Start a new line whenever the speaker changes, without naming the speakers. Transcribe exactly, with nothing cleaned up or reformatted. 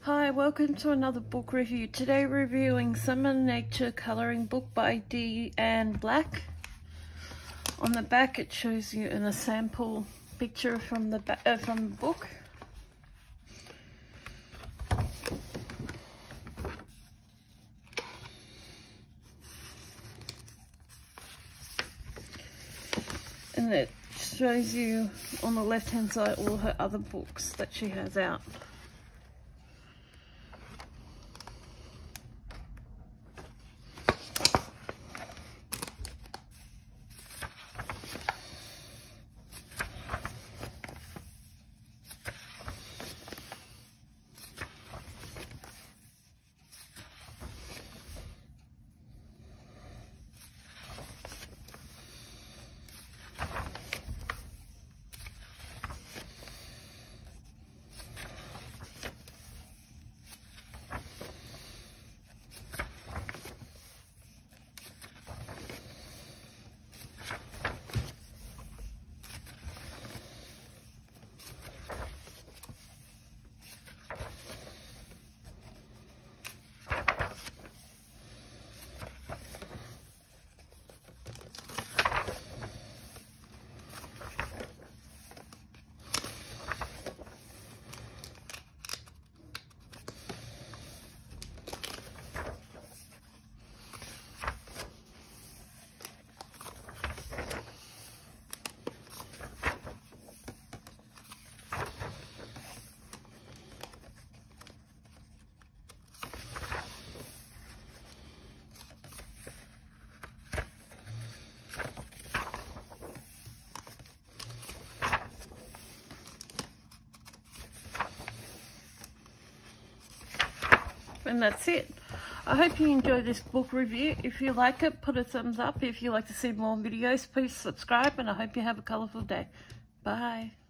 Hi, welcome to another book review. Today reviewing Summer Nature Colouring Book by Deanne Black. On the back it shows you in a sample picture from the, uh, from the book. And it shows you on the left hand side all her other books that she has out. And that's it. I hope you enjoyed this book review. If you like it, put a thumbs up. If you'd like to see more videos, please subscribe, and I hope you have a colourful day. Bye.